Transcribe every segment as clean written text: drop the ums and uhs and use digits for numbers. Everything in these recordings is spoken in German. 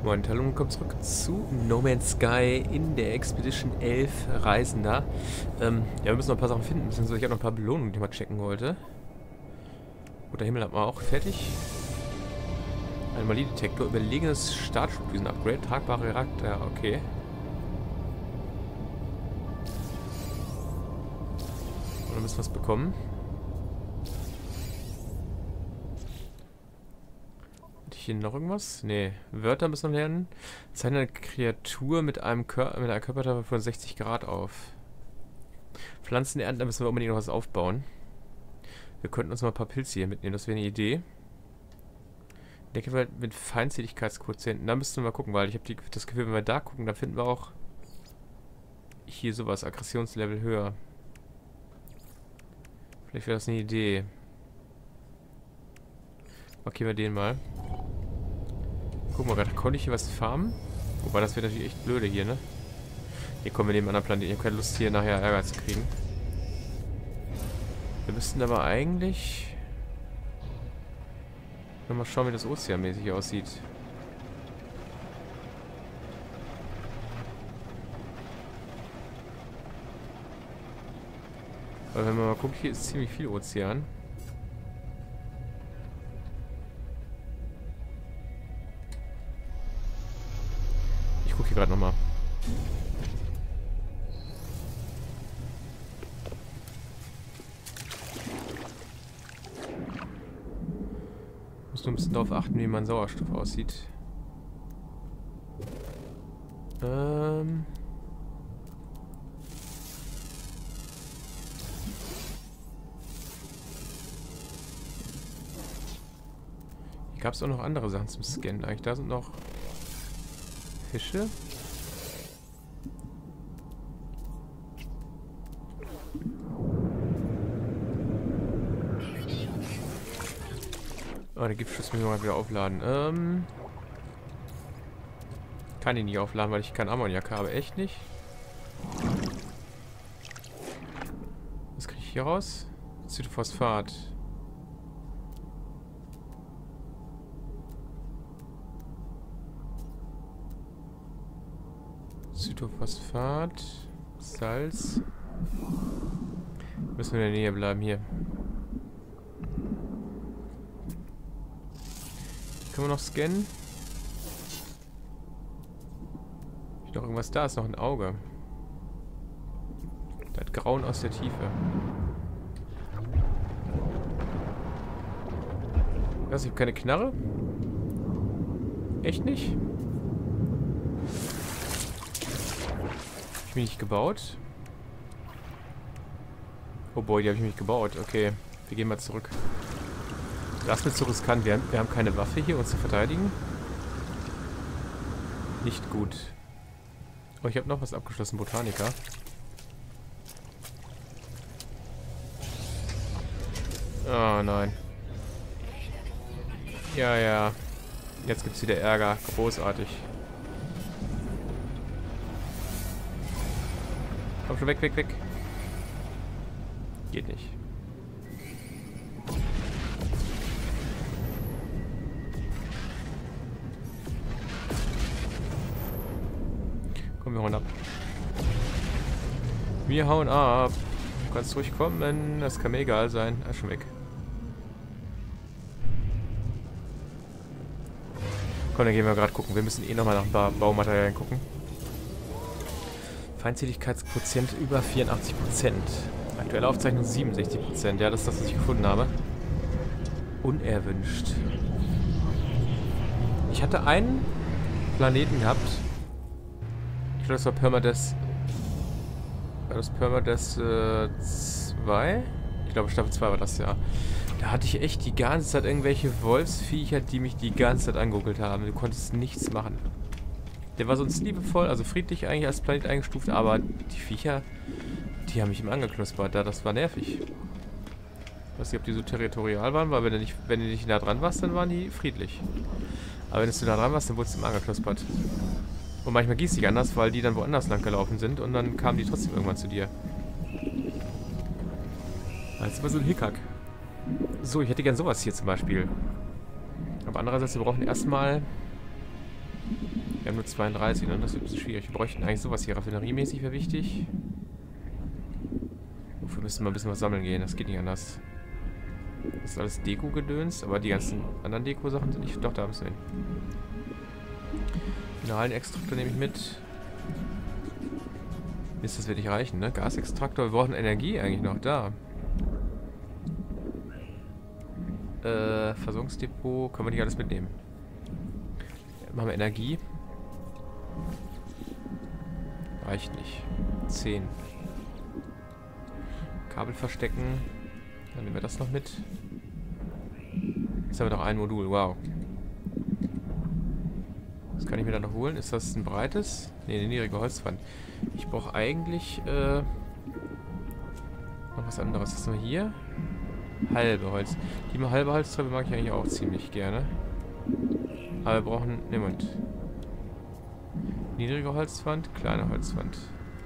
Moin, hallo und willkommen zurück zu No Man's Sky in der Expedition 11 Reisender. Ja, wir müssen noch ein paar Sachen finden, beziehungsweise ich habe noch ein paar Belohnungen, die ich mal checken wollte. Gut, der Himmel hat man auch fertig. Anomaliedetektor, überlegenes Startschubdüsen-Upgrade, tragbare Charakter, okay. Und dann müssen wir was bekommen. Hier noch irgendwas? Nee. Wörter müssen wir lernen. Zeichne eine Kreatur mit einer Körpertemperatur von 60 Grad auf. Pflanzen ernten, da müssen wir unbedingt noch was aufbauen. Wir könnten uns mal ein paar Pilze hier mitnehmen, das wäre eine Idee. Denke mit Feindseligkeitsquotienten. Da müssten wir mal gucken, weil ich habe das Gefühl, wenn wir da gucken, dann finden wir auch hier sowas, Aggressionslevel höher. Vielleicht wäre das eine Idee. Markieren wir den mal. Gucken wir gerade, konnte ich hier was farmen? Wobei, das wäre natürlich echt blöde hier, ne? Hier kommen wir neben einem anderen Planeten. Ich habe keine Lust, hier nachher Ärger zu kriegen. Wir müssten aber eigentlich mal schauen, wie das ozeanmäßig aussieht. Weil wenn man mal guckt, hier ist ziemlich viel Ozean. Ich gucke hier gerade nochmal. Muss nur ein bisschen darauf achten, wie mein Sauerstoff aussieht. Hier gab es auch noch andere Sachen zum Scannen. Eigentlich da sind noch Fische. Oh, der Giftschuss müssen wir mal wieder aufladen. Kann ihn nicht aufladen, weil ich kein Ammoniak habe. Echt nicht? Was kriege ich hier raus? Zytophosphat. Zytophosphat. Salz. Müssen wir in der Nähe bleiben hier. Können wir noch scannen? Ist noch irgendwas da? Ist noch ein Auge. Da hat Grauen aus der Tiefe. Was? Ich habe keine Knarre? Echt nicht? Hab ich mich nicht gebaut? Oh boy, die habe ich mich gebaut. Okay, wir gehen mal zurück. Das ist mir zu riskant. Wir haben keine Waffe hier, uns zu verteidigen. Nicht gut. Oh, ich habe noch was abgeschlossen, Botaniker. Oh nein. Ja, ja. Jetzt gibt's wieder Ärger. Großartig. Komm schon weg, weg, weg. Geht nicht. Komm, wir hauen ab. Wir hauen ab. Du kannst ruhig kommen. Das kann mir egal sein. Er ist schon weg. Komm, dann gehen wir gerade gucken. Wir müssen eh nochmal nach Baumaterialien gucken. Feindseligkeitsquotient über 84%. Aktuelle Aufzeichnung 67%. Ja, das ist das, was ich gefunden habe. Unerwünscht. Ich hatte einen Planeten gehabt. Ich glaube, das war Permadeath. War das Permadeath 2? Ich glaube, Staffel 2 war das, ja. Da hatte ich echt die ganze Zeit irgendwelche Wolfsviecher, die mich die ganze Zeit angeguckt haben. Du konntest nichts machen. Der war sonst liebevoll, also friedlich eigentlich als Planet eingestuft, aber die Viecher, die haben mich immer angeknuspert. Das war nervig. Ich weiß nicht, ob die so territorial waren, weil wenn du nicht nah dran warst, dann waren die friedlich. Aber wenn du nah dran warst, dann wurdest du immer angeknuspert. Und manchmal ging es nicht anders, weil die dann woanders lang gelaufen sind und dann kamen die trotzdem irgendwann zu dir. Das ist immer so ein Hickhack. So, ich hätte gern sowas hier zum Beispiel. Aber andererseits, wir brauchen erstmal haben nur 32, ne? Das wird ein bisschen schwierig. Wir bräuchten eigentlich sowas hier. Raffineriemäßig wäre wichtig. Wofür müssen wir ein bisschen was sammeln gehen? Das geht nicht anders. Das ist alles Deko-Gedöns, aber die ganzen anderen Deko-Sachen sind nicht... Doch, da müssen wir hin. Mineralienextraktor nehme ich mit. Mist, das wird nicht reichen, ne? Gasextraktor, wir brauchen Energie eigentlich noch da. Versorgungsdepot, können wir nicht alles mitnehmen. Machen wir Energie. Reicht nicht. 10. Kabel verstecken. Dann nehmen wir das noch mit. Jetzt haben wir noch ein Modul, wow. Was kann ich mir da noch holen? Ist das ein breites? Ne, eine niedrige Holzwand. Ich brauche eigentlich noch was anderes. Was haben wir hier? Halbe Holz. Die halbe Holztreppe mag ich eigentlich auch ziemlich gerne. Aber wir brauchen... Ne, Moment. Niedrige Holzwand, kleine Holzwand.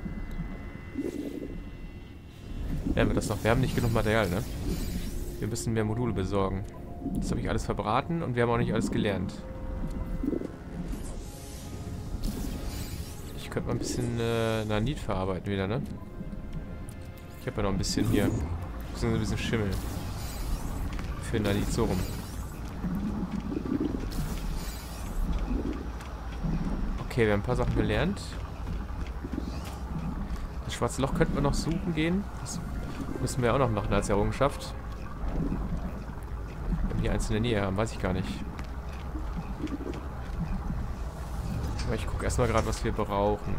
Werden wir das noch? Wir haben nicht genug Material, ne? Wir müssen mehr Module besorgen. Das habe ich alles verbraten und wir haben auch nicht alles gelernt. Ich könnte mal ein bisschen Nanit verarbeiten wieder, ne? Ich habe ja noch ein bisschen hier. Ein bisschen Schimmel. Für Nanit so rum. Okay, wir haben ein paar Sachen gelernt. Das schwarze Loch könnten wir noch suchen gehen. Das müssen wir auch noch machen als Errungenschaft. Wenn wir hier eins in der Nähe haben, weiß ich gar nicht. Aber ich gucke erstmal gerade, was wir brauchen.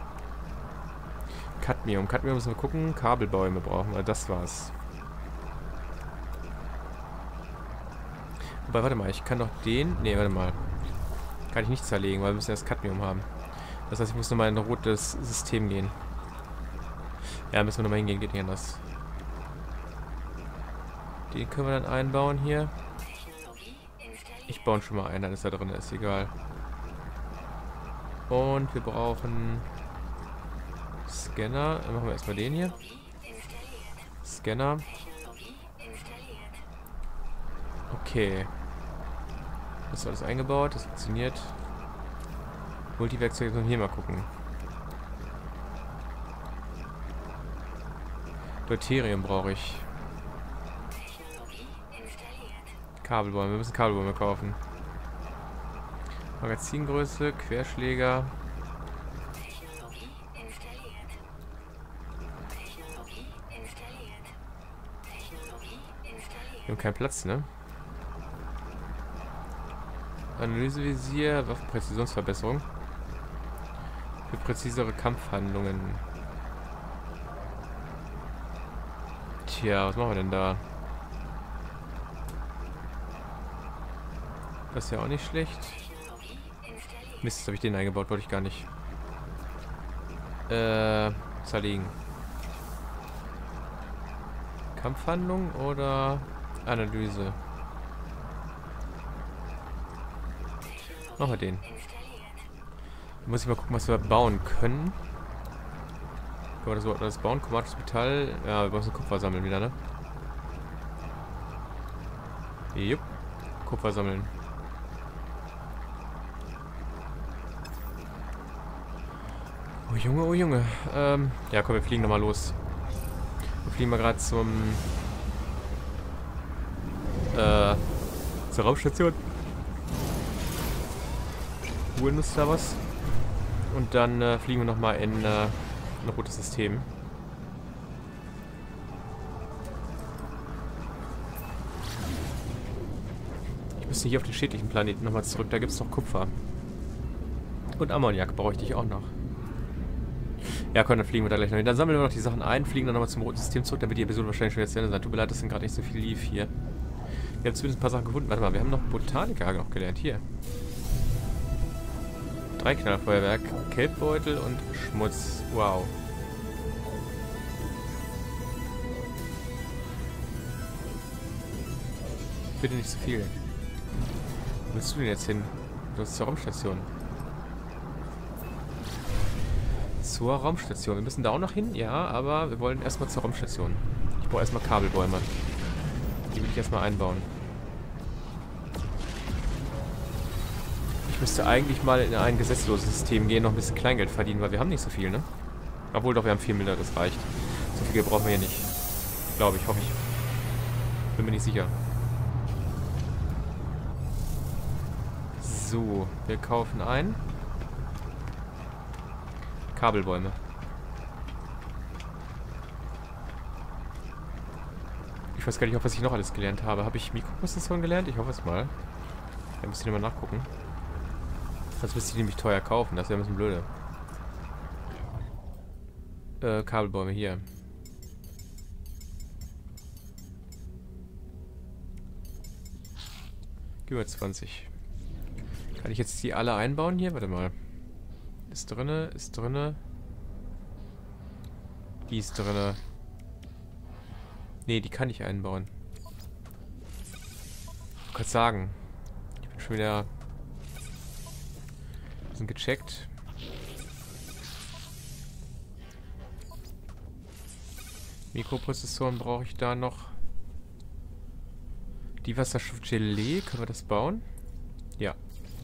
Cadmium. Cadmium müssen wir gucken. Kabelbäume brauchen wir. Das war's. Wobei, warte mal. Ich kann doch den... Ne, warte mal. Kann ich nicht zerlegen, weil wir müssen erst Cadmium haben. Das heißt, ich muss nochmal in ein rotes System gehen. Ja, müssen wir nochmal hingehen. Geht nicht anders. Den können wir dann einbauen hier. Ich baue schon mal ein, dann ist da drin. Ist egal. Und wir brauchen... Scanner. Dann machen wir erstmal den hier. Scanner. Okay. Das ist alles eingebaut. Das funktioniert. Multiwerkzeuge können wir hier mal gucken. Deuterium brauche ich. Kabelbäume. Wir müssen Kabelbäume kaufen. Magazingröße, Querschläger. Wir haben keinen Platz, ne? Analysevisier, Waffenpräzisionsverbesserung. Für präzisere Kampfhandlungen. Tja, was machen wir denn da? Das ist ja auch nicht schlecht. Mist, jetzt habe ich den eingebaut, wollte ich gar nicht. Zerlegen. Kampfhandlung oder Analyse? Machen wir den. Muss ich mal gucken, was wir bauen können. Können wir das überhaupt alles bauen? Chromatisches Metall. Ja, wir müssen Kupfer sammeln wieder, ne? Jupp. Kupfer sammeln. Oh Junge, oh Junge. Ja, komm, wir fliegen nochmal los. Wir fliegen mal gerade zur Raumstation. Holen uns da was. Und dann fliegen wir nochmal in ein rotes System. Ich müsste hier auf den schädlichen Planeten nochmal zurück. Da gibt es noch Kupfer. Und Ammoniak brauche ich auch noch. Ja, komm, dann fliegen wir da gleich noch hin. Dann sammeln wir noch die Sachen ein, fliegen dann nochmal zum roten System zurück, damit die Episode wahrscheinlich schon jetzt zu Ende sein. Tut mir leid, dass dann gerade nicht so viel lief hier. Wir haben zumindest ein paar Sachen gefunden. Warte mal, wir haben noch Botaniker noch gelernt. Hier. 3 Knallerfeuerwerk, Kelbbeutel und Schmutz. Wow. Bitte nicht zu viel. Wo willst du denn jetzt hin? Du hast zur Raumstation. Zur Raumstation. Wir müssen da auch noch hin, ja, aber wir wollen erstmal zur Raumstation. Ich brauche erstmal Kabelbäume. Die will ich erstmal einbauen. Ich müsste eigentlich mal in ein gesetzloses System gehen, noch ein bisschen Kleingeld verdienen, weil wir haben nicht so viel, ne? Obwohl doch, wir haben 4 Miller, das reicht. So viel Geld brauchen wir hier nicht. Glaube ich, hoffe ich. Bin mir nicht sicher. So, wir kaufen ein. Kabelbäume. Ich weiß gar nicht, was ich noch alles gelernt habe. Habe ich Mikroprozessoren gelernt? Ich hoffe es mal. Da müsst ihr mal nachgucken. Sonst müsste ich nämlich teuer kaufen. Das wäre ein bisschen blöde. Kabelbäume hier. Über 20. Kann ich jetzt die alle einbauen hier? Warte mal. Ist drinne, ist drinne. Die ist drinne. Nee, die kann ich einbauen. Ich kann sagen. Ich bin schon wieder... Wir sind gecheckt. Mikroprozessoren brauche ich da noch. Die Wasserstoffgelee, können wir das bauen? Ja.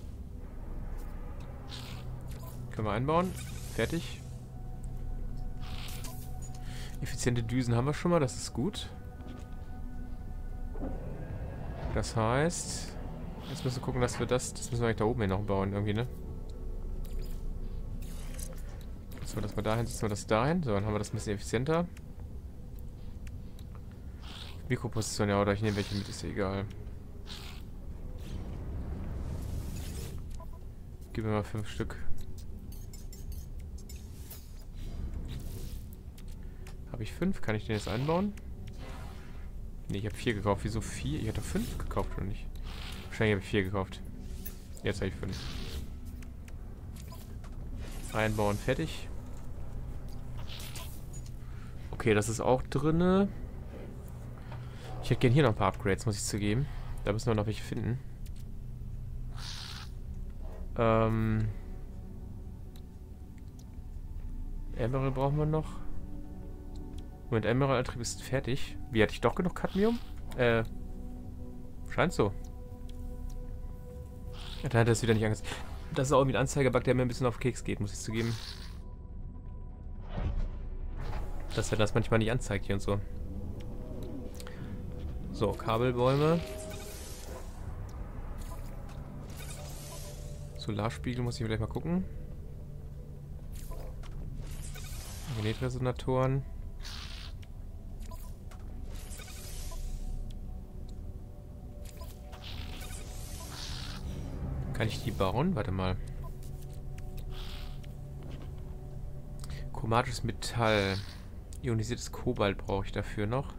Können wir einbauen. Fertig. Effiziente Düsen haben wir schon mal, das ist gut. Das heißt, jetzt müssen wir gucken, dass wir das müssen wir eigentlich da oben hin noch bauen, irgendwie, ne? Setzen wir das mal dahin, setzen wir das dahin. So, dann haben wir das ein bisschen effizienter. Mikroprozessoren, ja, oder ich nehme welche mit, ist ja egal. Gib mir mal 5 Stück. Habe ich 5? Kann ich den jetzt einbauen? Ne, ich habe 4 gekauft. Wieso 4? Ich hatte 5 gekauft, oder nicht? Wahrscheinlich habe ich 4 gekauft. Jetzt habe ich 5. Einbauen, fertig. Okay, das ist auch drinne. Ich hätte gerne hier noch ein paar Upgrades, muss ich zugeben. Da müssen wir noch welche finden. Emerald brauchen wir noch. Moment, Emerald-Antrieb ist fertig. Wie, hatte ich doch genug Cadmium? Scheint so. Ja, dann hat er es wieder nicht angezeigt. Das ist auch irgendwie ein Anzeigerbug, der mir ein bisschen auf den Keks geht, muss ich zugeben. Dass er das manchmal nicht anzeigt hier und so. So, Kabelbäume. Solarspiegel muss ich gleich mal gucken. Magnetresonatoren. Kann ich die bauen? Warte mal. Chromatisches Metall. Ionisiertes Kobalt brauche ich dafür noch.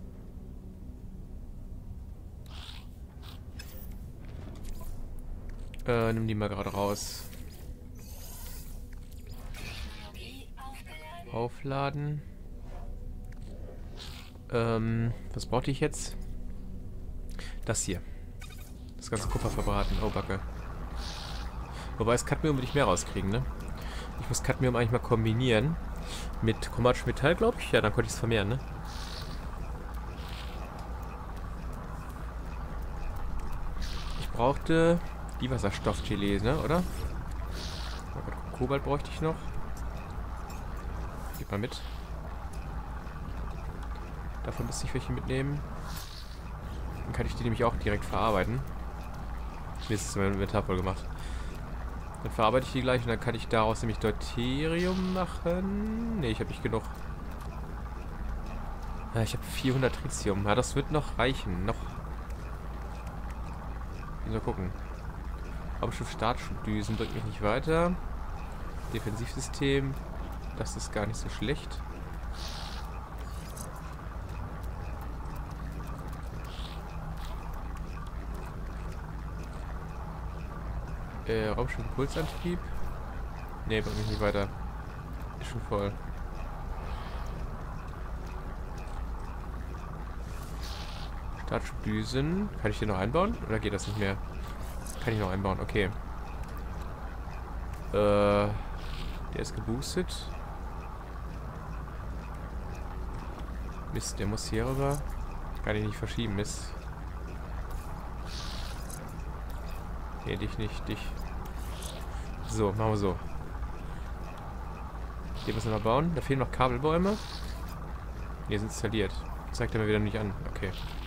Nimm die mal gerade raus. Aufladen. Was brauchte ich jetzt? Das hier. Das ganze Kupfer verbraten. Oh, Backe. Wobei das Cadmium will ich mehr rauskriegen, ne? Ich muss Cadmium eigentlich mal kombinieren. Mit chromatischem Metall, glaube ich. Ja, dann konnte ich es vermehren, ne? Ich brauchte die Wasserstoffgelee, ne? Oder? Kobalt bräuchte ich noch. Gib mal mit. Davon müsste ich welche mitnehmen. Dann kann ich die nämlich auch direkt verarbeiten. Mir ist es mein Inventar voll gemacht. Dann verarbeite ich die gleich und dann kann ich daraus nämlich Deuterium machen. Ne, ich habe nicht genug. Ja, ich habe 400 Tritium. Ja, das wird noch reichen. Noch. Mal gucken. Raumschiff Startschubdüsen bringt mich nicht weiter. Defensivsystem. Das ist gar nicht so schlecht. Raumschiff-Impulsantrieb. Ne, bringt mich nicht weiter. Ist schon voll. Startschubdüsen. Kann ich den noch einbauen? Oder geht das nicht mehr? Kann ich noch einbauen, okay. Der ist geboostet. Mist, der muss hier rüber. Kann ich nicht verschieben, Mist. Nee, dich nicht, dich. So, machen wir so. Hier müssen wir noch bauen. Da fehlen noch Kabelbäume. Die sind installiert. Zeigt er mir wieder nicht an. Okay.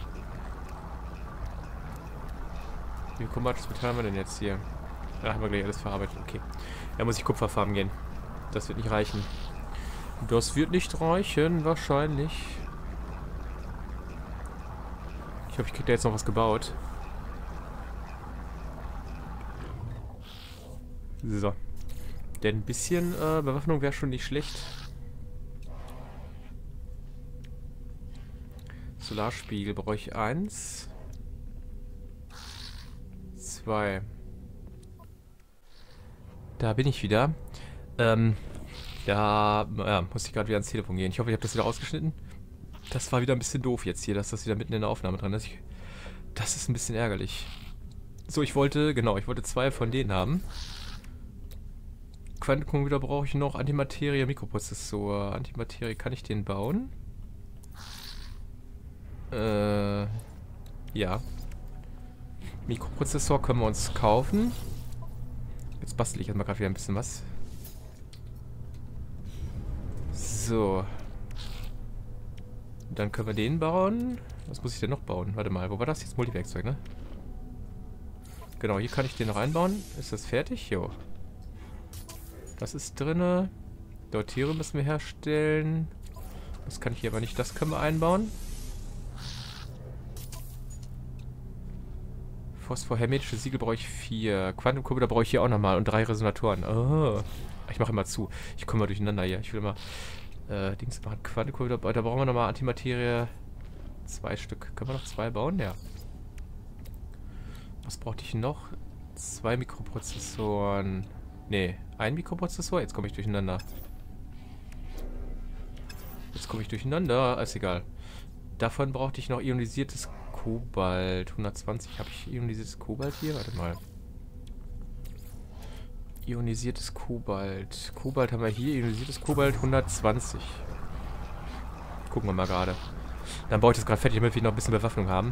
Wie viel chromatisches Metall haben wir denn jetzt hier? Da haben wir gleich alles verarbeitet. Okay. Da muss ich Kupfer farmen gehen. Das wird nicht reichen. Das wird nicht reichen, wahrscheinlich. Ich hoffe, ich kriege da jetzt noch was gebaut. So. Denn ein bisschen Bewaffnung wäre schon nicht schlecht. Solarspiegel brauche ich 1. 2. Da bin ich wieder. Da muss ich gerade wieder ans Telefon gehen. Ich hoffe, ich habe das wieder ausgeschnitten. Das war wieder ein bisschen doof jetzt hier, dass das wieder mitten in der Aufnahme dran ist. Das ist ein bisschen ärgerlich. So, ich wollte 2 von denen haben. Quantencomputer brauche ich noch. Antimaterie, Mikroprozessor. Antimaterie, kann ich den bauen? Ja. Mikroprozessor können wir uns kaufen. Jetzt bastel ich erstmal gerade wieder ein bisschen was. So. Dann können wir den bauen. Was muss ich denn noch bauen? Warte mal, wo war das jetzt? Multiwerkzeug, ne? Genau, hier kann ich den noch einbauen. Ist das fertig? Jo. Das ist drinne. Tiere müssen wir herstellen. Das kann ich hier aber nicht. Das können wir einbauen. Phosphor, hermetische Siegel brauche ich 4. Quantencomputer brauche ich hier auch nochmal. Und 3 Resonatoren. Oh. Ich mache immer zu. Ich komme mal durcheinander hier. Ich will immer Dings machen. Quantencomputer. Da brauchen wir nochmal Antimaterie. 2 Stück. Können wir noch 2 bauen? Ja. Was brauchte ich noch? 2 Mikroprozessoren. Nee, 1 Mikroprozessor? Jetzt komme ich durcheinander. Ist egal. Davon brauchte ich noch ionisiertes Kobalt. 120. Habe ich ionisiertes Kobalt hier? Warte mal. Ionisiertes Kobalt. Kobalt haben wir hier. Ionisiertes Kobalt 120. Gucken wir mal gerade. Dann baue ich das gerade fertig, damit wir noch ein bisschen Bewaffnung haben.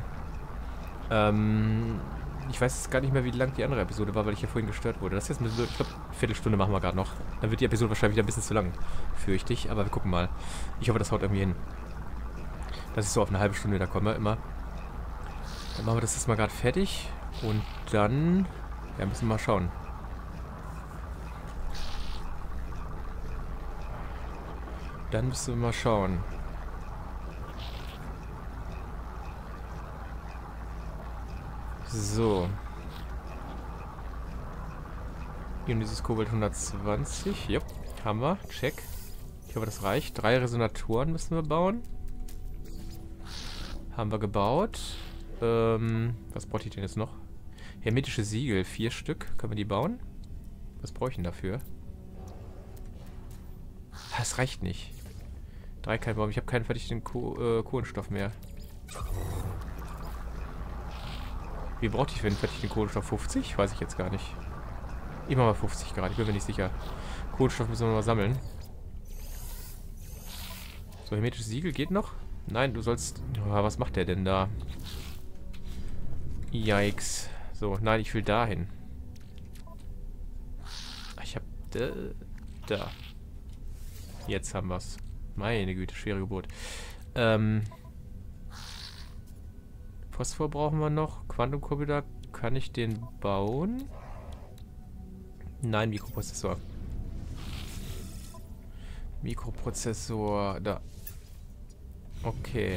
Ich weiß jetzt gar nicht mehr, wie lang die andere Episode war, weil ich ja vorhin gestört wurde. Das ist jetzt ein bisschen, ich glaube, eine Viertelstunde machen wir gerade noch. Dann wird die Episode wahrscheinlich wieder ein bisschen zu lang, fürchte ich. Aber wir gucken mal. Ich hoffe, das haut irgendwie hin. Dass ich so auf eine halbe Stunde wieder komme, immer. Dann machen wir das jetzt mal gerade fertig. Und dann, ja, müssen wir mal schauen. Dann müssen wir mal schauen. So. Ionisiertes Kobalt 120. Jupp, haben wir. Check. Ich hoffe, das reicht. 3 Resonatoren müssen wir bauen. Haben wir gebaut. Was brauche ich denn jetzt noch? Hermetische Siegel, 4 Stück. Können wir die bauen? Was brauche ich denn dafür? Das reicht nicht. 3 kein Baum. Ich habe keinen fertigen Kohlenstoff mehr. Wie brauchte ich für den fertigen Kohlenstoff? 50? Weiß ich jetzt gar nicht. Ich mache mal 50 gerade. Ich bin mir nicht sicher. Kohlenstoff müssen wir mal sammeln. So, hermetisches Siegel geht noch? Nein, du sollst... Oh, was macht der denn da? Yikes. So, nein, ich will dahin. Ich hab... Da. Jetzt haben wir's. Meine Güte, schwere Geburt. Phosphor brauchen wir noch. Quantencomputer, kann ich den bauen? Nein, Mikroprozessor. Mikroprozessor, da. Okay.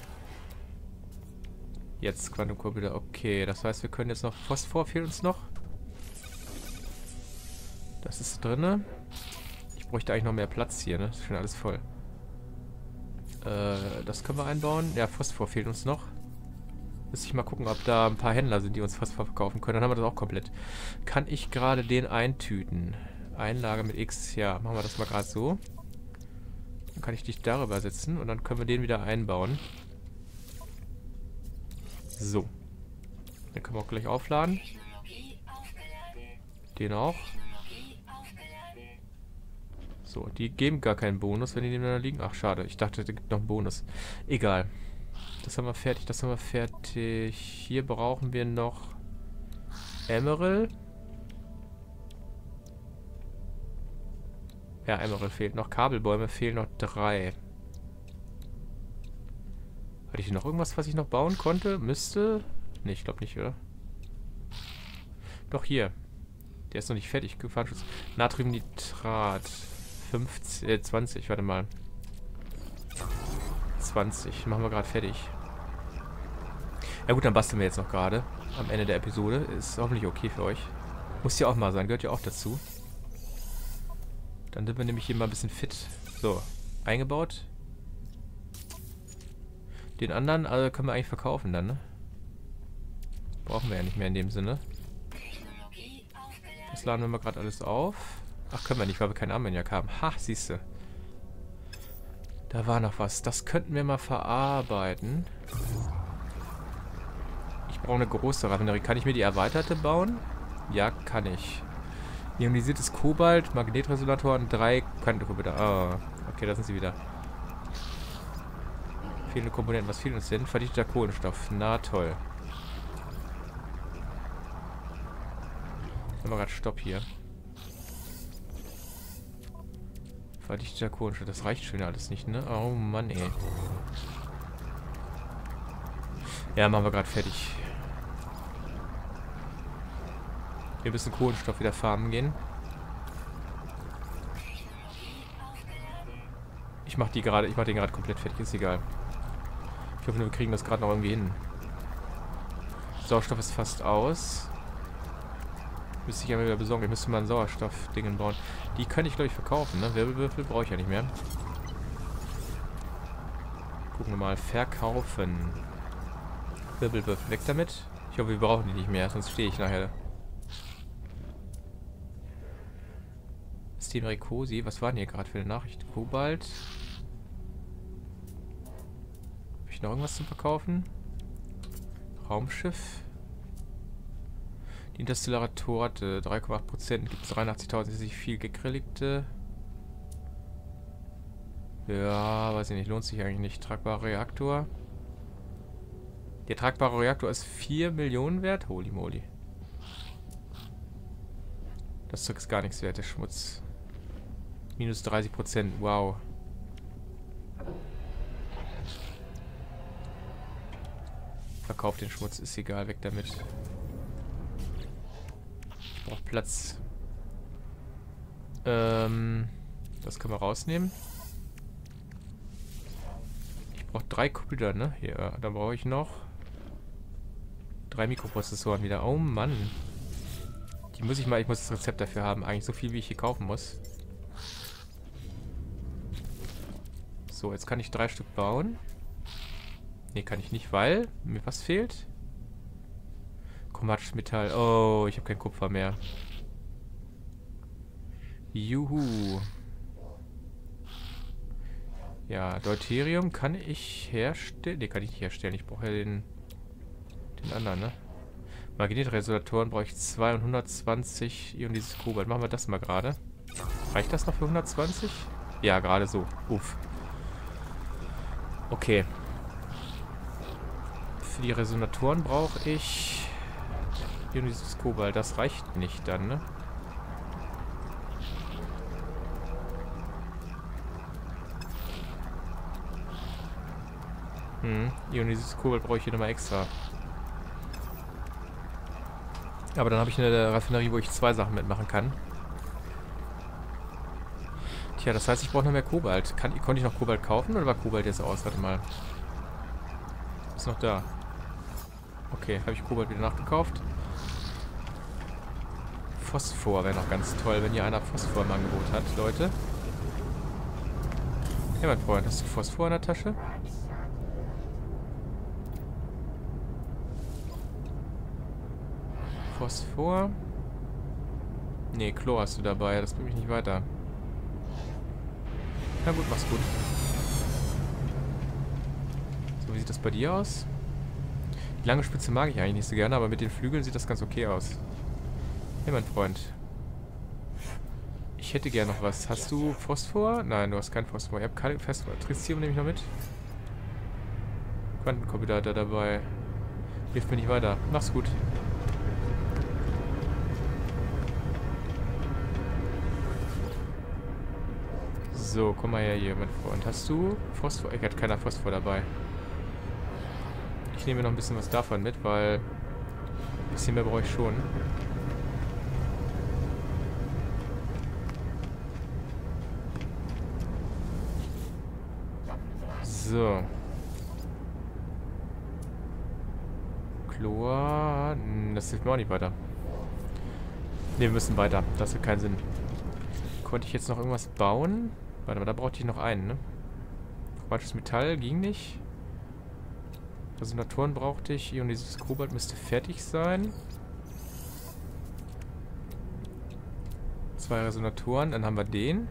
Jetzt Quantencomputer, okay. Das heißt, wir können jetzt noch... Phosphor fehlt uns noch. Das ist drinne. Ich bräuchte eigentlich noch mehr Platz hier, ne? Das ist schon alles voll. Das können wir einbauen. Ja, Phosphor fehlt uns noch. Müsste ich mal gucken, ob da ein paar Händler sind, die uns Phosphor verkaufen können. Dann haben wir das auch komplett. Kann ich gerade den eintüten? Einlage mit X. Ja, machen wir das mal gerade so. Dann kann ich dich darüber setzen und dann können wir den wieder einbauen. So. Den können wir auch gleich aufladen. Den auch. So, die geben gar keinen Bonus, wenn die nebeneinander liegen. Ach, schade. Ich dachte, da gibt noch einen Bonus. Egal. Das haben wir fertig, das haben wir fertig. Hier brauchen wir noch Emerald. Ja, Emerald fehlt noch. Kabelbäume fehlen noch 3. Hatte ich noch irgendwas, was ich noch bauen konnte? Müsste? Ne, ich glaube nicht, oder? Doch, hier. Der ist noch nicht fertig. Gefahrenschutz. Natriumnitrat. 20, warte mal. 20. Machen wir gerade fertig. Ja gut, dann basteln wir jetzt noch gerade. Am Ende der Episode. Ist hoffentlich okay für euch. Muss ja auch mal sein. Gehört ja auch dazu. Dann sind wir nämlich hier mal ein bisschen fit. So. Eingebaut. Den anderen können wir eigentlich verkaufen dann, ne? Brauchen wir ja nicht mehr in dem Sinne. Das laden wir mal gerade alles auf. Ach, können wir nicht, weil wir keinen Armband haben. Ha, siehste. Da war noch was. Das könnten wir mal verarbeiten. Ich brauche eine große Raffinerie. Kann ich mir die erweiterte bauen? Ja, kann ich. Ionisiertes Kobalt, Magnetresonatoren, 3 Quantenkomputer. Ah, okay, da sind sie wieder. Fehlende Komponenten. Was fehlt uns denn? Verdichteter Kohlenstoff. Na toll. Machen wir gerade Stopp hier. Verdichteter Kohlenstoff. Das reicht schon alles nicht, ne? Oh Mann, ey. Ja, machen wir gerade fertig. Wir müssen Kohlenstoff wieder farmen gehen. Ich mach den gerade komplett fertig, ist egal. Ich hoffe nur, wir kriegen das gerade noch irgendwie hin. Sauerstoff ist fast aus. Müsste ich ja wieder besorgen. Ich müsste mal ein Sauerstoff-Dingen bauen. Die kann ich, glaube ich, verkaufen, ne? Wirbelwürfel brauche ich ja nicht mehr. Gucken wir mal. Verkaufen. Wirbelwürfel weg damit. Ich hoffe, wir brauchen die nicht mehr, sonst stehe ich nachher. System Rekosi. Was war denn hier gerade für eine Nachricht? Kobalt. Habe ich noch irgendwas zu verkaufen? Raumschiff. Die interstellare Torte. 3,8%. Gibt es 83.000. Ist nicht viel gegrilligte. Ja, weiß ich nicht. Lohnt sich eigentlich nicht. Tragbarer Reaktor. Der tragbare Reaktor ist 4 Millionen wert. Holy moly. Das Zeug ist gar nichts wert, der Schmutz. Minus 30%. Wow. Verkauft den Schmutz. Ist egal. Weg damit. Ich brauche Platz. Das können wir rausnehmen. Ich brauche 3 Computer, ne? Hier, da brauche ich noch 3 Mikroprozessoren wieder. Oh Mann. Die muss ich mal, ich muss das Rezept dafür haben. Eigentlich so viel, wie ich hier kaufen muss. So, jetzt kann ich 3 Stück bauen. Ne, kann ich nicht, weil mir was fehlt. Chromatisches Metall. Oh, ich habe kein Kupfer mehr. Juhu. Ja, Deuterium kann ich herstellen. Ne, kann ich nicht herstellen. Ich brauche ja den anderen, ne? Magnetresonatoren brauche ich 2 und 120 ionisiertes Kobalt. Machen wir das mal gerade. Reicht das noch für 120? Ja, gerade so. Uff. Okay. Für die Resonatoren brauche ich ionisiertes Kobalt. Das reicht nicht dann, ne? Ionisiertes Kobalt brauche ich hier nochmal extra. Aber dann habe ich eine Raffinerie, wo ich 2 Sachen mitmachen kann. Tja, das heißt, ich brauche noch mehr Kobalt. Konnte ich noch Kobalt kaufen oder war Kobalt jetzt aus? Warte mal. Ist noch da. Okay, habe ich Kobalt wieder nachgekauft. Phosphor wäre noch ganz toll, wenn hier einer Phosphor im Angebot hat, Leute. Ja, mein Freund, hast du Phosphor in der Tasche? Phosphor. Nee, Chlor hast du dabei. Das bringt mich nicht weiter. Na gut, mach's gut. So, wie sieht das bei dir aus? Die lange Spitze mag ich eigentlich nicht so gerne, aber mit den Flügeln sieht das ganz okay aus. Hey, mein Freund. Ich hätte gerne noch was. Hast du Phosphor? Nein, du hast kein Phosphor. Ich habe kein Phosphor. Tritium nehme ich noch mit. Quantencomputer hat er dabei. Hilft mir nicht weiter. Mach's gut. So, komm mal her hier, mein Freund. Hast du Phosphor? Ich hatte keiner Phosphor dabei. Ich nehme noch ein bisschen was davon mit, weil ein bisschen mehr brauche ich schon. So. Chlor. Das hilft mir auch nicht weiter. Ne, wir müssen weiter. Das hat keinen Sinn. Konnte ich jetzt noch irgendwas bauen? Warte mal, da brauchte ich noch einen, ne? Chromatisches Metall ging nicht. Resonatoren brauchte ich. Ionisiertes Kobalt müsste fertig sein. 2 Resonatoren, dann haben wir den.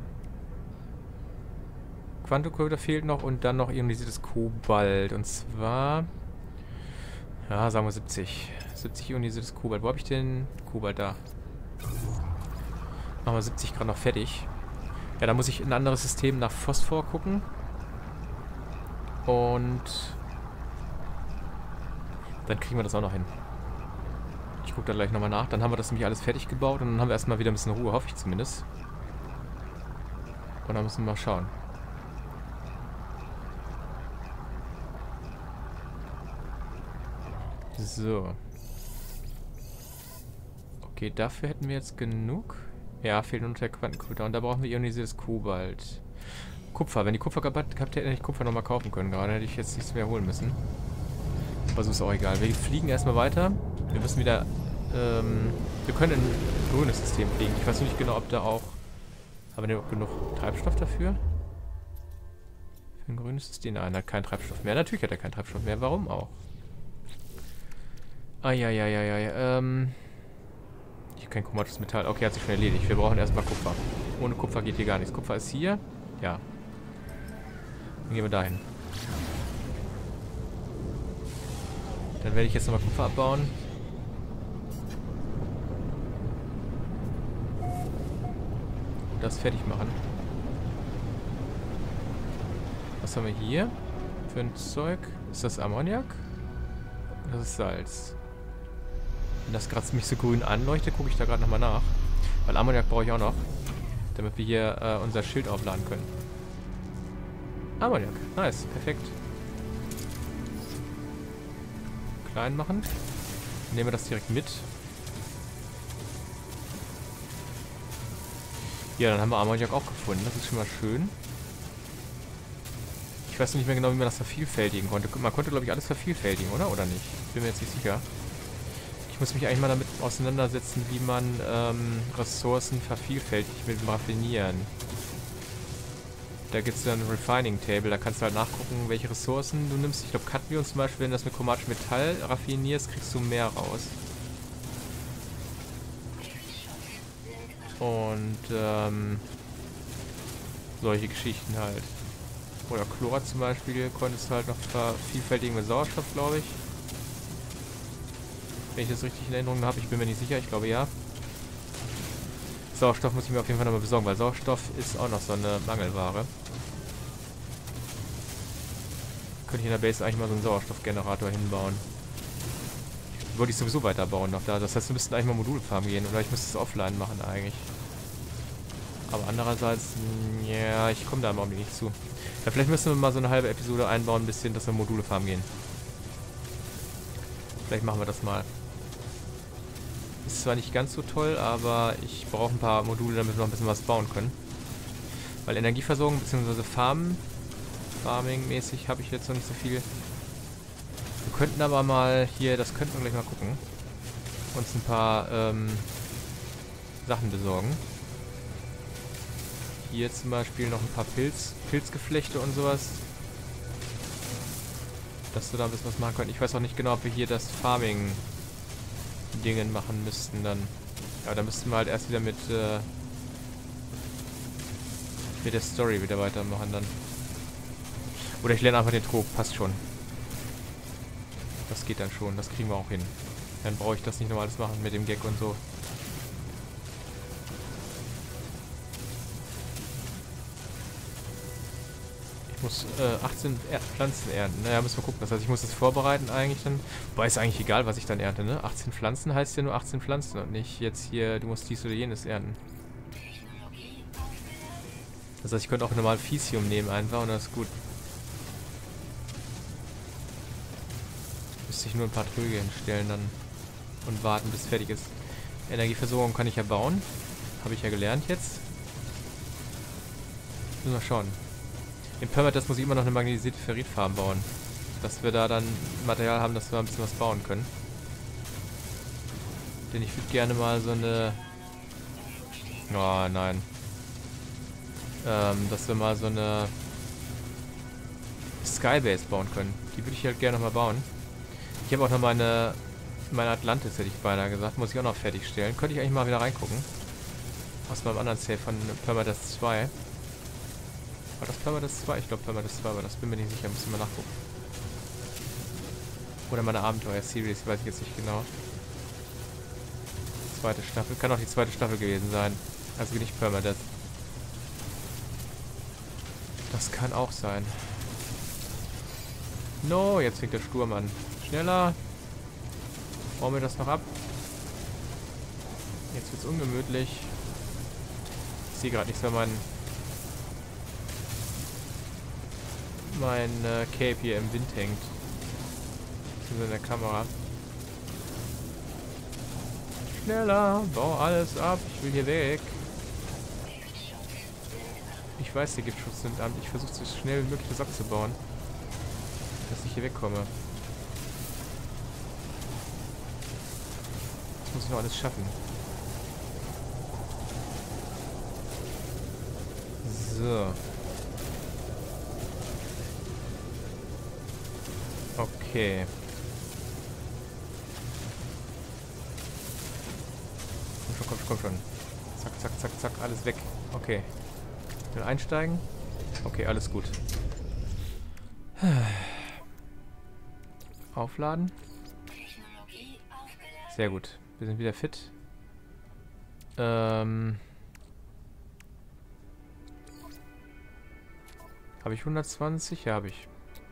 Quantumcomputer fehlt noch und dann noch ionisiertes Kobalt. Und zwar... Ja, sagen wir 70. 70 ionisiertes Kobalt. Wo habe ich denn Kobalt da? Machen wir 70 Grad noch fertig. Ja, da muss ich in ein anderes System nach Phosphor gucken. Und dann kriegen wir das auch noch hin. Ich gucke da gleich nochmal nach. Dann haben wir das nämlich alles fertig gebaut und dann haben wir erstmal wieder ein bisschen Ruhe, hoffe ich zumindest. Und dann müssen wir mal schauen. So. Okay, dafür hätten wir jetzt genug. Ja, fehlt nur noch der Quantencomputer. Und da brauchen wir ionisiertes Kobalt. Kupfer. Wenn die Kupfer gehabt hätte, hätte ich Kupfer nochmal kaufen können. Gerade hätte ich jetzt nichts mehr holen müssen. Aber so ist auch egal. Wir fliegen erstmal weiter. Wir müssen wieder... wir können in ein grünes System fliegen. Ich weiß nicht genau, ob da auch... Haben wir denn auch genug Treibstoff dafür? Für ein grünes System? Nein, er hat keinen Treibstoff mehr. Natürlich hat er keinen Treibstoff mehr. Warum auch? Eieieiei. Hier kein chromatisches Metall. Okay, hat sich schon erledigt. Wir brauchen erstmal Kupfer. Ohne Kupfer geht hier gar nichts. Kupfer ist hier. Ja. Dann gehen wir dahin. Dann werde ich jetzt nochmal Kupfer abbauen. Und das fertig machen. Was haben wir hier für ein Zeug? Ist das Ammoniak? Das ist Salz. Wenn das gerade mich so grün anleuchtet, gucke ich da gerade nochmal nach. Weil Ammoniak brauche ich auch noch. Damit wir hier unser Schild aufladen können. Ammoniak. Nice. Perfekt. Klein machen. Nehmen wir das direkt mit. Ja, dann haben wir Ammoniak auch gefunden. Das ist schon mal schön. Ich weiß nicht mehr genau, wie man das vervielfältigen konnte. Man konnte, glaube ich, alles vervielfältigen, oder? Oder nicht? Bin mir jetzt nicht sicher. Ich muss mich eigentlich mal damit auseinandersetzen, wie man Ressourcen vervielfältigt mit dem Raffinieren. Da gibt es dann ein Refining Table, da kannst du halt nachgucken, welche Ressourcen du nimmst. Ich glaube, Cadmium zum Beispiel, wenn du das mit chromatischem Metall raffinierst, kriegst du mehr raus. Und solche Geschichten halt. Oder Chlor zum Beispiel konntest du halt noch vervielfältigen mit Sauerstoff, glaube ich. Wenn ich das richtig in Erinnerung habe, ich bin mir nicht sicher, ich glaube ja. Sauerstoff muss ich mir auf jeden Fall nochmal besorgen, weil Sauerstoff ist auch noch so eine Mangelware. Könnte ich in der Base eigentlich mal so einen Sauerstoffgenerator hinbauen. Wollte ich sowieso weiterbauen noch da. Das heißt, wir müssten eigentlich mal Modulfarmen gehen. Oder ich müsste es offline machen eigentlich. Aber andererseits, ja, ich komme da im Augenblick nicht zu. Ja, vielleicht müssen wir mal so eine halbe Episode einbauen, ein bisschen, dass wir Module-Farmen gehen. Vielleicht machen wir das mal. Ist zwar nicht ganz so toll, aber ich brauche ein paar Module, damit wir noch ein bisschen was bauen können. Weil Energieversorgung bzw. Farming-mäßig habe ich jetzt noch nicht so viel. Wir könnten aber mal hier, das könnten wir gleich mal gucken, uns ein paar Sachen besorgen. Hier zum Beispiel noch ein paar Pilzgeflechte und sowas. Dass wir da ein bisschen was machen können. Ich weiß auch nicht genau, ob wir hier das Farming-Dingen machen müssten dann. Ja, da müssten wir halt erst wieder mit der Story wieder weitermachen dann. Oder ich lerne einfach den Trop, passt schon. Das geht dann schon, das kriegen wir auch hin. Dann brauche ich das nicht nochmal alles machen mit dem Gag und so. Ich muss 18 Pflanzen ernten. Naja, müssen wir gucken. Das heißt, ich muss das vorbereiten eigentlich dann. Wobei ist eigentlich egal, was ich dann ernte, ne? 18 Pflanzen heißt ja nur 18 Pflanzen und nicht jetzt hier, du musst dies oder jenes ernten. Das heißt, ich könnte auch normal Fisium nehmen einfach und das ist gut. Müsste ich nur ein paar Tröge hinstellen dann und warten, bis fertig ist. Energieversorgung kann ich ja bauen. Habe ich ja gelernt jetzt. Müssen wir schauen. Im Permadeath muss ich immer noch eine magnetisierte Ferritfarm bauen. Dass wir da dann Material haben, dass wir ein bisschen was bauen können. Denn ich würde gerne mal so eine... Oh, nein. Dass wir mal so eine Skybase bauen können. Die würde ich halt gerne nochmal bauen. Ich habe auch noch meine Atlantis, hätte ich beinahe gesagt. Muss ich auch noch fertigstellen. Könnte ich eigentlich mal wieder reingucken. Aus meinem anderen Save von Permadeath 2. War das Permadeath 2? Ich glaube Permadeath 2 war das. Bin mir nicht sicher. Müssen wir nachgucken. Oder meine Abenteuer-Series. Weiß ich jetzt nicht genau. Zweite Staffel. Kann auch die zweite Staffel gewesen sein. Also nicht Permadeath. Das kann auch sein. No, jetzt fängt der Sturm an. Schneller. Bauen wir das noch ab. Jetzt wird's ungemütlich. Ich sehe gerade nicht so mein Cape hier im Wind hängt. Also in der Kamera. Schneller. Bau alles ab. Ich will hier weg. Ich weiß, der Giftschutz sind Amt. Ich versuche so schnell wie möglich das abzubauen. Dass ich hier wegkomme. Das muss ich noch alles schaffen. So. Okay. Komm schon. Zack, zack, zack, zack. Alles weg. Okay. Will einsteigen. Okay, alles gut. Aufladen. Sehr gut. Wir sind wieder fit. Habe ich 120? Ja, habe ich.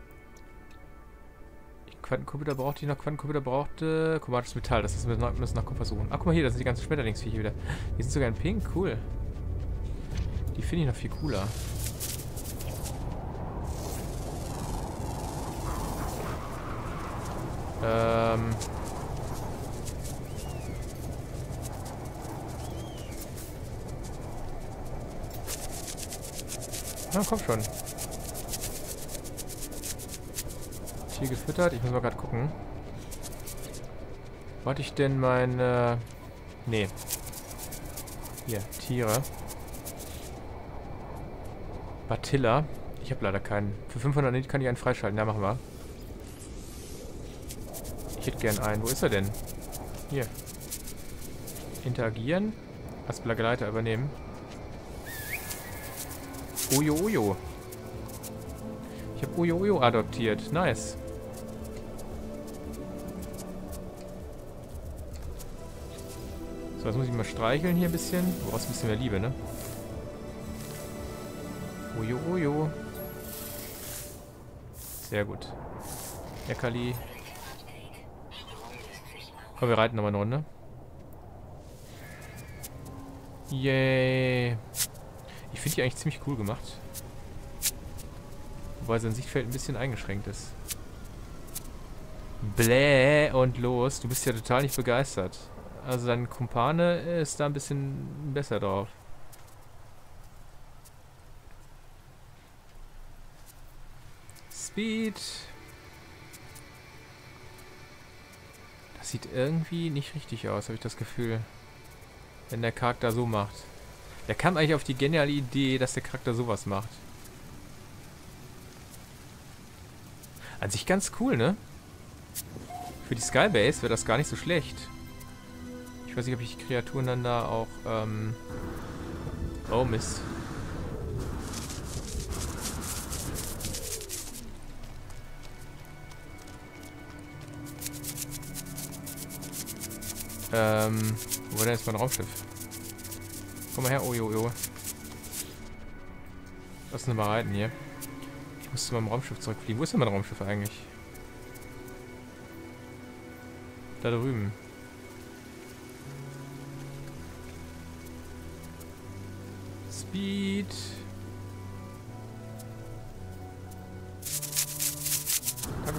Quantencomputer brauchte ich noch. Quantencomputer brauchte chromatisches Metall. Das ist, wir müssen nach Kupfer suchen. Ach, guck mal hier, das sind die ganzen Schmetterlingsviecher wieder. Die sind sogar in Pink. Cool. Die finde ich noch viel cooler. Na, komm schon. Tier gefüttert. Ich muss mal gerade gucken. Wo hatte ich denn meine... Nee. Hier, Tiere. Batilla. Ich habe leider keinen. Für 500 Nit kann ich einen freischalten. Ja, machen wir. Ich hätte gern einen. Wo ist er denn? Hier. Interagieren. Aspelagleiter übernehmen. Ujo Ujo. Ich habe Ujo Ujo adoptiert. Nice. So, jetzt muss ich mal streicheln hier ein bisschen. Du brauchst ein bisschen mehr Liebe, ne? Ujo Ujo. Sehr gut. Leckerli. Komm, wir reiten nochmal eine Runde. Yay. Ich finde die eigentlich ziemlich cool gemacht. Wobei sein Sichtfeld ein bisschen eingeschränkt ist. Bläh und los. Du bist ja total nicht begeistert. Also dein Kumpane ist da ein bisschen besser drauf. Speed. Das sieht irgendwie nicht richtig aus, habe ich das Gefühl. Wenn der Charakter so macht. Der kam eigentlich auf die geniale Idee, dass der Charakter sowas macht. An sich ganz cool, ne? Für die Skybase wäre das gar nicht so schlecht. Ich weiß nicht, ob ich die Kreaturen dann da auch, oh, Mist. Wo war denn jetzt mein Raumschiff? Komm mal her, Ojo. Lass uns mal reiten hier. Ich muss zu meinem Raumschiff zurückfliegen. Wo ist denn mein Raumschiff eigentlich? Da drüben. Speed.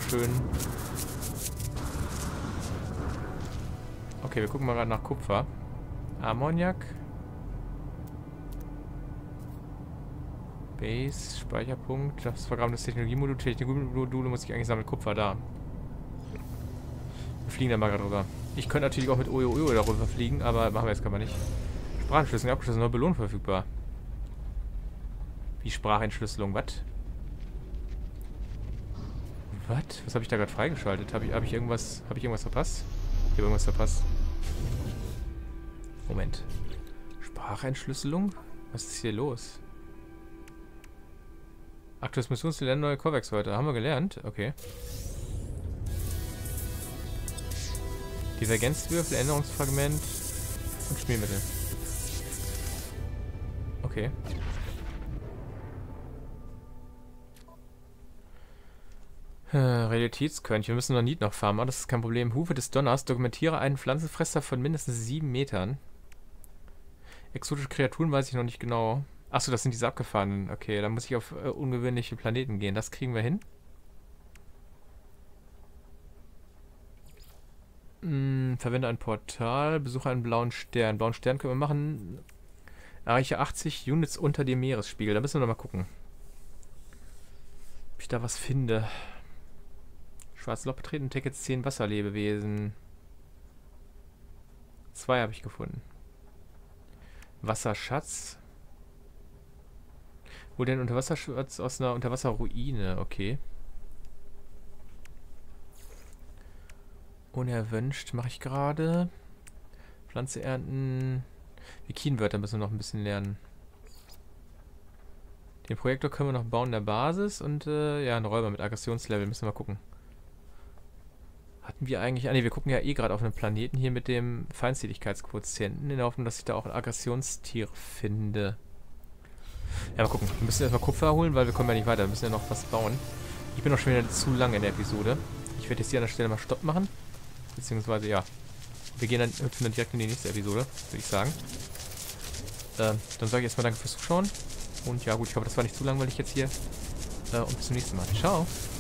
schön. Okay, wir gucken mal gerade nach Kupfer. Ammoniak. Base, Speicherpunkt. Das vergrabenes Technologiemodul. Technologiemodule muss ich eigentlich sammeln. Kupfer da. Wir fliegen da mal gerade drüber. Ich könnte natürlich auch mit Oyo darüber fliegen, aber machen wir jetzt gerade nicht. Sprachentschlüsselung abgeschlossen, nur Belohnung verfügbar. Wie Sprachentschlüsselung, was? Was? Was habe ich da gerade freigeschaltet? Habe ich irgendwas verpasst? Ich habe irgendwas verpasst. Moment. Sprachentschlüsselung? Was ist hier los? Aktuelles Missionsziel, neue Kovacs heute. Haben wir gelernt? Okay. Divergenzwürfel, Änderungsfragment und Schmiermittel. Okay. Realitätskörnchen. Wir müssen noch Niet noch farmen, aber das ist kein Problem. Hufe des Donners. Dokumentiere einen Pflanzenfresser von mindestens 7 Metern. Exotische Kreaturen weiß ich noch nicht genau. Achso, das sind diese abgefahrenen. Okay, dann muss ich auf ungewöhnliche Planeten gehen. Das kriegen wir hin. Verwende ein Portal. Besuche einen blauen Stern. Blauen Stern können wir machen. Erreiche 80 Units unter dem Meeresspiegel. Da müssen wir noch mal gucken. Ob ich da was finde. Schwarzes Loch betreten. Entdecke 10 Wasserlebewesen. 2 habe ich gefunden. Wasserschatz. Wo denn Unterwasserschatz aus einer Unterwasserruine? Okay. Unerwünscht mache ich gerade. Pflanze ernten. Die Keywörter müssen wir noch ein bisschen lernen. Den Projektor können wir noch bauen in der Basis und ja, einen Räuber mit Aggressionslevel. Müssen wir mal gucken. Hatten wir eigentlich... Ah ne, wir gucken ja eh gerade auf einen Planeten hier mit dem Feindseligkeitsquotienten, in der Hoffnung, dass ich da auch ein Aggressionstier finde. Ja, mal gucken. Wir müssen erstmal Kupfer holen, weil wir kommen ja nicht weiter. Wir müssen ja noch was bauen. Ich bin noch schon wieder zu lang in der Episode. Ich werde jetzt hier an der Stelle mal Stopp machen. Beziehungsweise, ja. Wir gehen dann, hüpfen dann direkt in die nächste Episode, würde ich sagen. Dann sage ich erstmal danke fürs Zuschauen. Und ja gut, ich hoffe, das war nicht zu langweilig jetzt hier. Und bis zum nächsten Mal. Ciao.